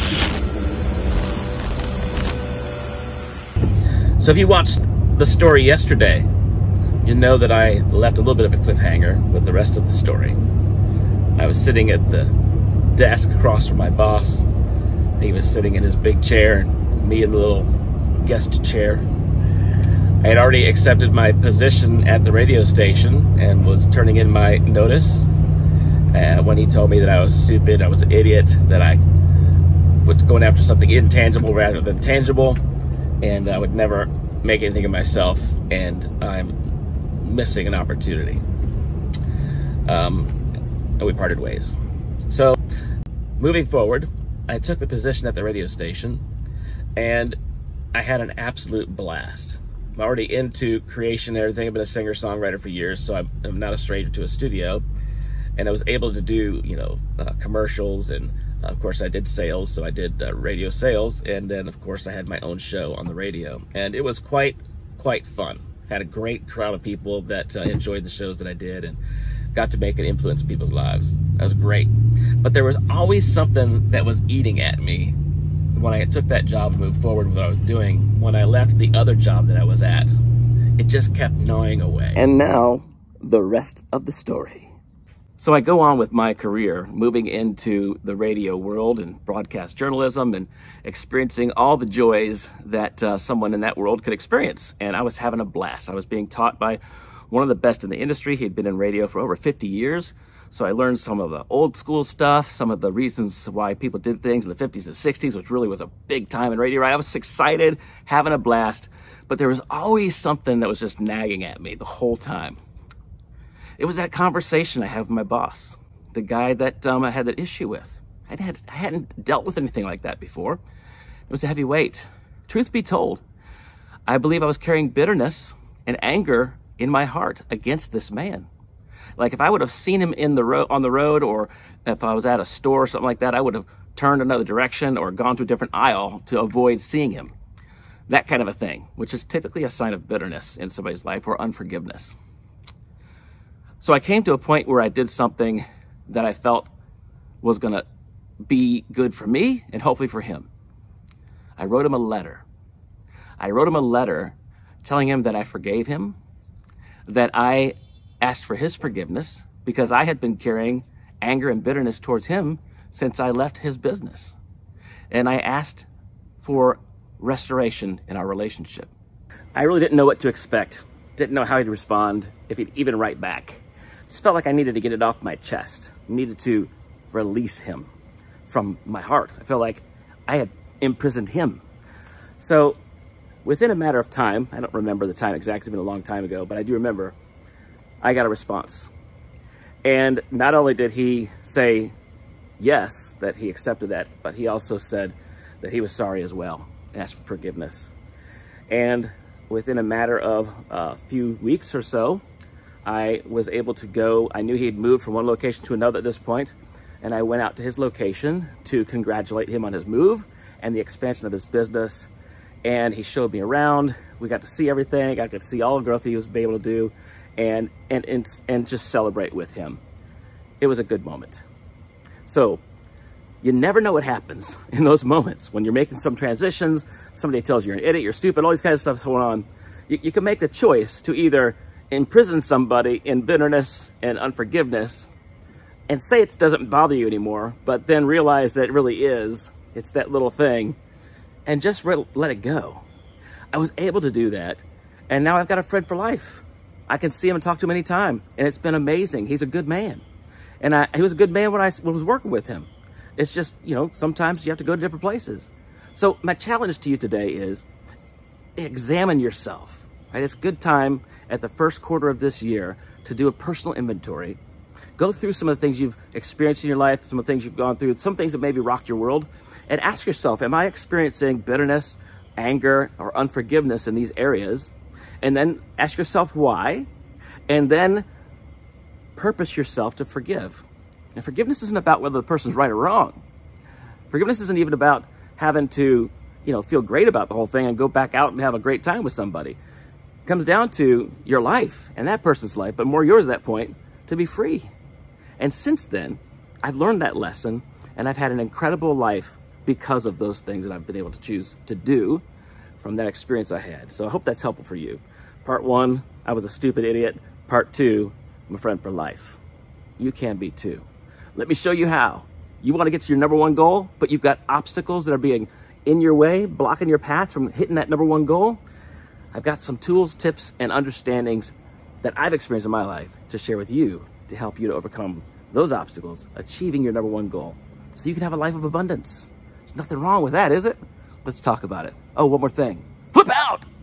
So if you watched the story yesterday, you know that I left a little bit of a cliffhanger with the rest of the story. I was sitting at the desk across from my boss. He was sitting in his big chair, and me in the little guest chair. I had already accepted my position at the radio station and was turning in my notice when he told me that I was stupid, I was an idiot, that I was going after something intangible rather than tangible, and I would never make anything of myself, and I'm missing an opportunity. And we parted ways. So moving forward, I took the position at the radio station, and I had an absolute blast. I'm already into creation and everything. I've been a singer-songwriter for years, so I'm not a stranger to a studio. And I was able to do, commercials, and of course I did sales, so I did radio sales, and then of course I had my own show on the radio, and it was quite fun. Had a great crowd of people that enjoyed the shows that I did, and got to make an influence in people's lives. That was great. But there was always something that was eating at me when I took that job and moved forward with what I was doing. When I left the other job that I was at, it just kept gnawing away. And now, the rest of the story. So I go on with my career, moving into the radio world and broadcast journalism and experiencing all the joys that someone in that world could experience. And I was having a blast. I was being taught by one of the best in the industry. He'd been in radio for over 50 years. So I learned some of the old school stuff, some of the reasons why people did things in the 50s and 60s, which really was a big time in radio. Right? I was excited, having a blast, but there was always something that was just nagging at me the whole time. It was that conversation I had with my boss, the guy that I had that issue with. I hadn't dealt with anything like that before. It was a heavy weight. Truth be told, I believe I was carrying bitterness and anger in my heart against this man. Like if I would have seen him on the road, or if I was at a store or something like that, I would have turned another direction or gone to a different aisle to avoid seeing him. That kind of a thing, which is typically a sign of bitterness in somebody's life or unforgiveness. So I came to a point where I did something that I felt was going to be good for me and hopefully for him. I wrote him a letter. I wrote him a letter telling him that I forgave him, that I asked for his forgiveness because I had been carrying anger and bitterness towards him since I left his business. And I asked for restoration in our relationship. I really didn't know what to expect. Didn't know how he'd respond, if he'd even write back. Just felt like I needed to get it off my chest. Needed to release him from my heart. I felt like I had imprisoned him. So within a matter of time, I don't remember the time exactly, it's been a long time ago, but I do remember, I got a response. And not only did he say yes, that he accepted that, but he also said that he was sorry as well, asked for forgiveness. And within a matter of a few weeks or so, I was able to go. I knew he had moved from one location to another at this point, and I went out to his location to congratulate him on his move and the expansion of his business. And he showed me around. We got to see everything. I got to see all the growth he was able to do, and just celebrate with him. It was a good moment. So you never know what happens in those moments when you're making some transitions. Somebody tells you you're an idiot, you're stupid, all these kinds of stuff going on. You can make the choice to either imprison somebody in bitterness and unforgiveness and say it doesn't bother you anymore, but then realize that it really is. It's that little thing, and just let it go. I was able to do that, and now I've got a friend for life. I can see him and talk to him anytime, and it's been amazing. He's a good man, and he was a good man when I was working with him. It's just, sometimes you have to go to different places. So my challenge to you today is examine yourself. Right? It's a good time at the first quarter of this year to do a personal inventory. Go through some of the things you've experienced in your life, some of the things you've gone through, some things that maybe rocked your world, and ask yourself, am I experiencing bitterness, anger, or unforgiveness in these areas? And then ask yourself why, and then purpose yourself to forgive. And forgiveness isn't about whether the person's right or wrong. Forgiveness isn't even about having to, feel great about the whole thing and go back out and have a great time with somebody. It comes down to your life and that person's life, but more yours at that point, to be free. And since then, I've learned that lesson, and I've had an incredible life because of those things that I've been able to choose to do from that experience I had. So I hope that's helpful for you. Part 1, I was a stupid idiot. Part 2, I'm a friend for life. You can be too. Let me show you how. You want to get to your number 1 goal, but you've got obstacles that are being in your way, blocking your path from hitting that number 1 goal. I've got some tools, tips, and understandings that I've experienced in my life to share with you to help you to overcome those obstacles, achieving your number 1 goal, so you can have a life of abundance. There's nothing wrong with that, is it? Let's talk about it. Oh, one more thing. Flip out!